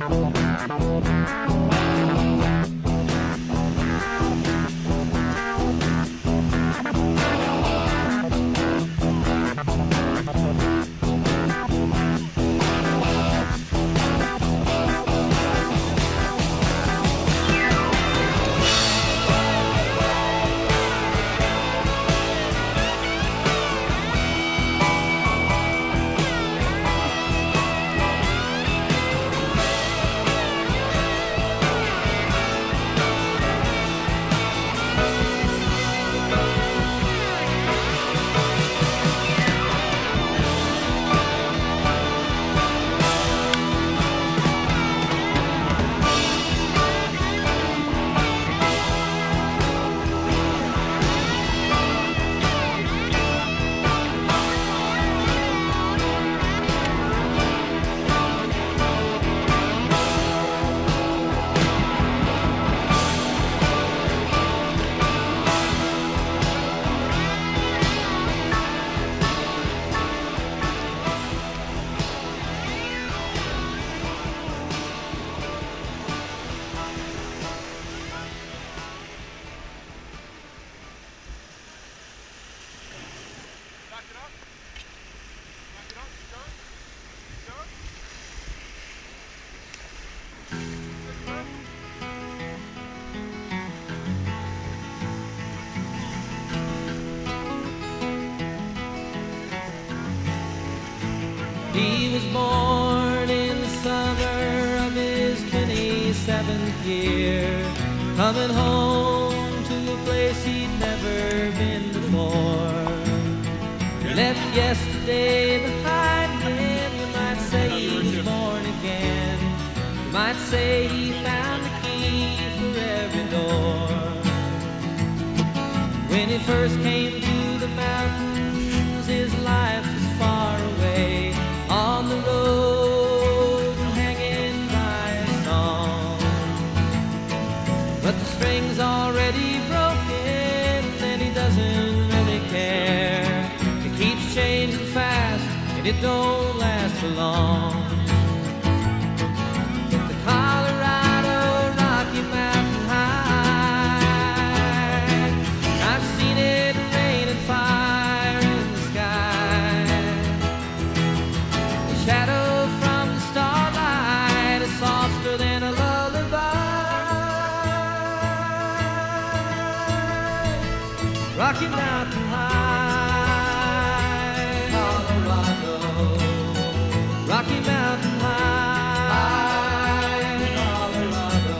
He was born in the summer of his 27th year, coming home to a place he'd never been before. He left yesterday behind him. You might say he was born again. You might say he found the key for every door. When he first came to the mountains, his life was far away, on the road, hanging by a song. But the string's already broken, and he doesn't really care. It keeps changing fast, and it don't last for long. But the Colorado Rocky Mountain High, I've seen it rain and fire in the sky. The shadow from the starlight is softer than a lullaby. Rocky Mountain High, Colorado. Rocky Mountain High, Colorado.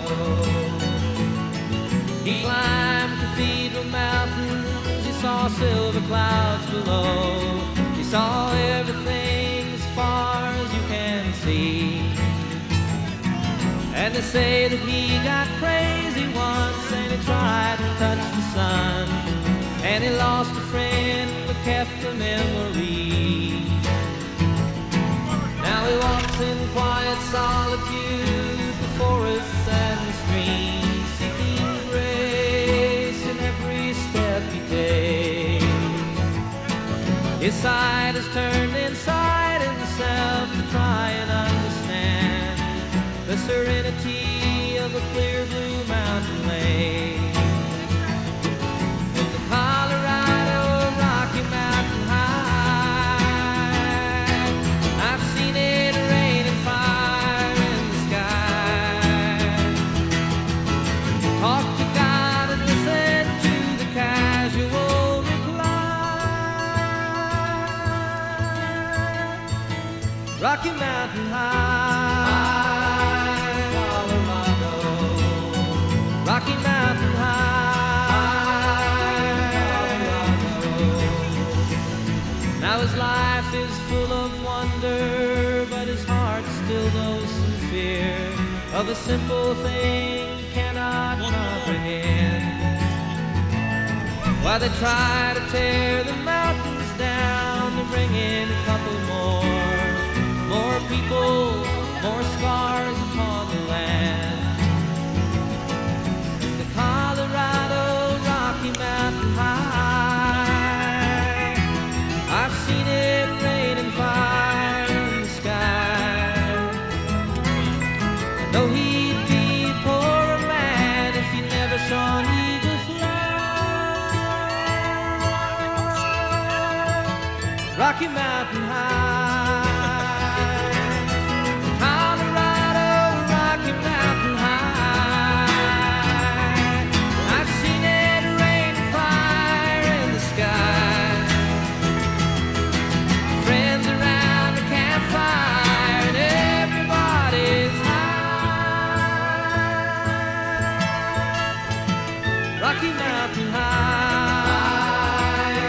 He climbed Cathedral Mountains. He saw silver clouds below. He saw everything as far as you can see. And they say that he got crazy once, and he tried to touch the sun, and he lost a friend but kept the memory. Now he walks in quiet solitude, the forests and the streams, seeking grace in every step he takes. His side is turned inside himself to try and understand the serenity of a clear blue mountain lake. In the Colorado Rocky Mountain High, I've seen it rain and fire in the sky. Talk to God and listen to the casual reply. Rocky Mountain High, Colorado. Rocky Mountain High, Colorado. Now his life is full of wonder, but his heart still knows some fear of a simple thing he cannot comprehend. While they try to tear the mountains down to bring in a couple more people, more scars upon the land. The Colorado Rocky Mountain High, I've seen it rain and fire in the sky. Rocky Mountain High, Colorado, Rocky Mountain High. I've seen it rain and fire in the sky, friends around the campfire, and everybody's high. Rocky Mountain High,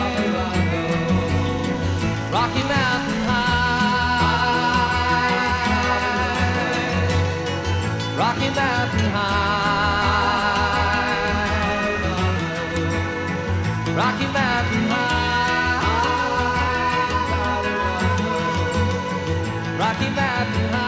Rocky Mountain High, Rocky Mountain High, Rocky Mountain High, Rocky Mountain High.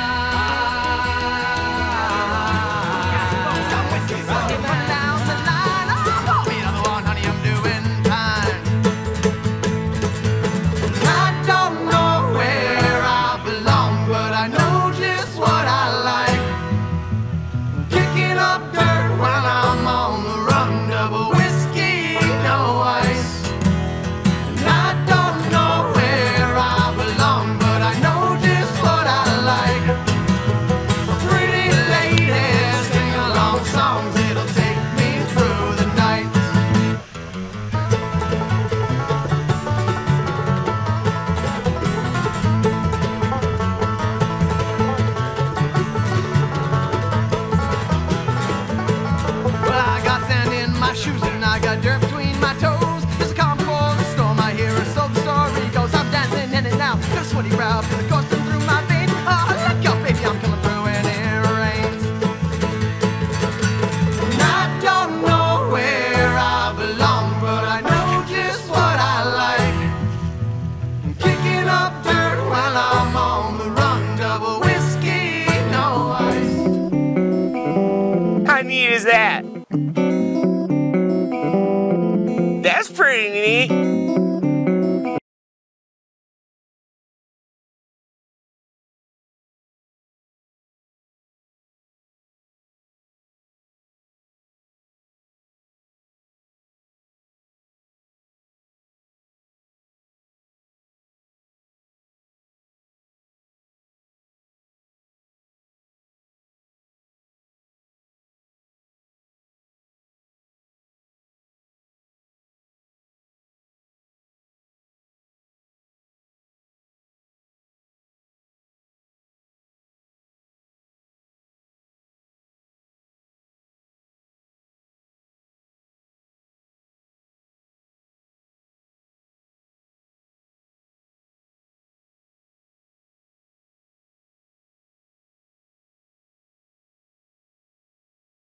Shoes and I got dirt between my toes. There's a calm before the storm. I hear it, so the story goes. I'm dancing in it now. Got a sweaty brow, feel it coursing through my veins. Oh, look out, baby, I'm coming through and it rains. And I don't know where I belong, but I know just what I like. I'm kicking up dirt while I'm on the run. Double whiskey, no ice. How neat is that?